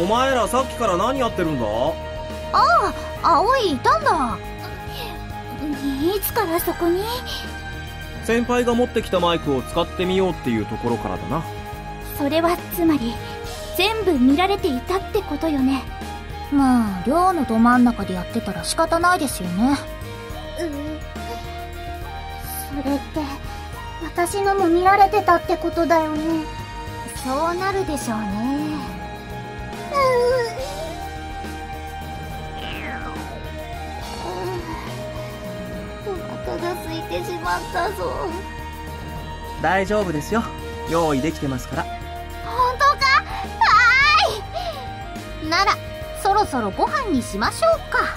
お前らさっきから何やってるんだ？ ああ、葵いたんだ。いつからそこに？ 先輩が持ってきたマイクを使ってみようっていうところからだな。 それはつまり全部見られていたってことよね。まあ寮のど真ん中でやってたら仕方ないですよね。それって私のも見られてたってことだよね。そうなるでしょうね。お腹が空いてしまったぞ。 大丈夫ですよ、用意できてますから。 本当か？はーい。ならそろそろご飯にしましょうか。はい、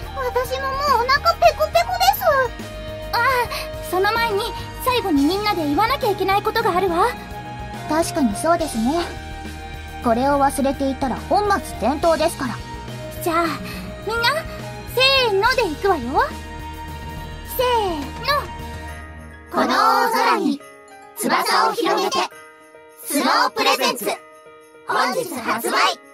私ももうお腹ペコペコです。ああ、その前に最後にみんなで言わなきゃいけないことがあるわ。確かにそうですね。これを忘れていたら本末転倒ですから。じゃあみんなせーのでいくわよ。せーの。 この大空に翼を広げて、スノープレゼンツ本日発売。